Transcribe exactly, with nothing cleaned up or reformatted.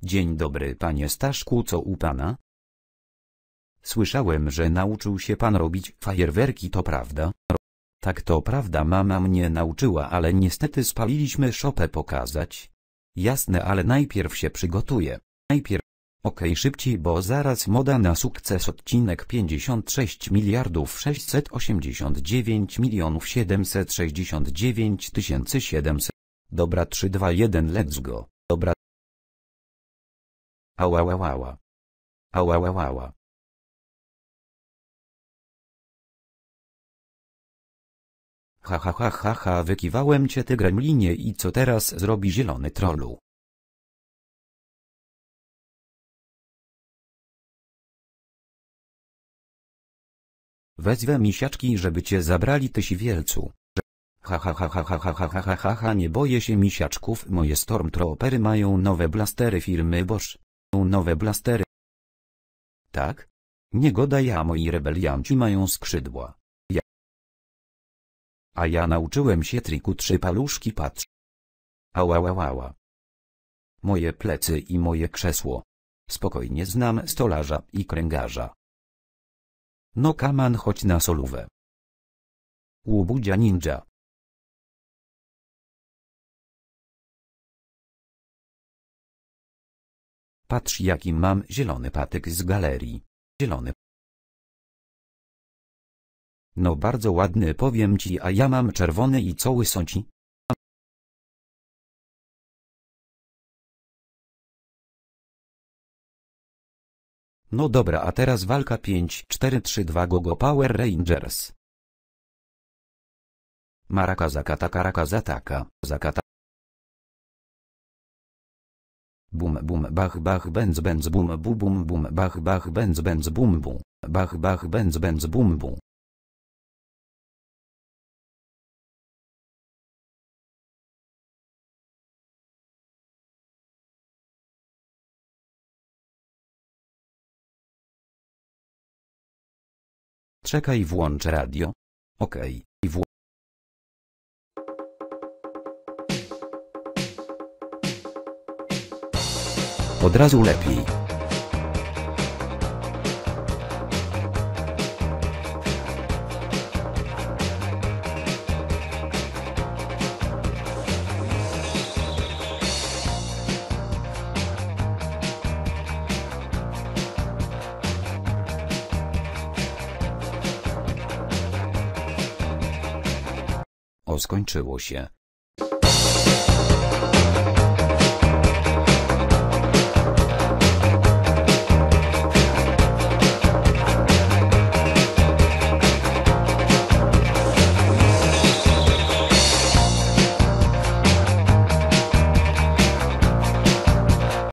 Dzień dobry panie Staszku, co u pana? Słyszałem, że nauczył się pan robić fajerwerki, to prawda? Tak, to prawda, mama mnie nauczyła, ale niestety spaliliśmy szopę pokazać. Jasne, ale najpierw się przygotuję. Najpierw... Okej, okay, szybciej, bo zaraz moda na sukces. Odcinek pięćdziesiąt sześć miliardów sześćset osiemdziesiąt dziewięć milionów siedemset sześćdziesiąt dziewięć tysięcy siedemset. Dobra, trzy, dwa, jeden, let's go. Dobra. Ała, ała, ała. Ała, ała, ała. Ha, ha, ha, ha, ha, wykiwałem cię, ty gremlinie, i co teraz zrobi zielony trollu? Wezwę misiaczki, żeby cię zabrali, ty siwielcu. Ha, ha, ha, ha, ha, ha, ha, ha, ha, ha, nie boję się misiaczków, moje Stormtroopery mają nowe blastery firmy Bosch. Nowe blastery. Tak? Nie godaj, a moi rebelianci mają skrzydła. Ja. A ja nauczyłem się triku trzy paluszki, patrz. Ała, ała, ała. Moje plecy i moje krzesło. Spokojnie, znam stolarza i kręgarza. No kaman, chodź na solówę. Łubudzia ninja. Patrz, jaki mam zielony patyk z galerii. Zielony. No bardzo ładny, powiem ci, a ja mam czerwony i co łyso ci? No dobra, a teraz walka pięć, cztery, trzy, dwa, go go Power Rangers. Maraka zakata karaka zataka, zakata. Bum bum bach bach benz benz bum bu bum bum bach bach benz benz bum bu, bach bach benz benz bum bu. Czekaj, włączę radio. Okej, i wł... Od razu lepiej. O, skończyło się.